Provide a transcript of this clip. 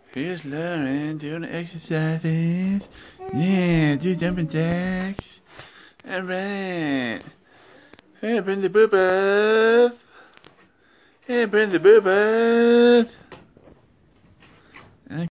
Here's Lauren doing exercises. Yeah, do jumping jacks. Alright. Hey, bring the boobas. Hey, bring the boobas.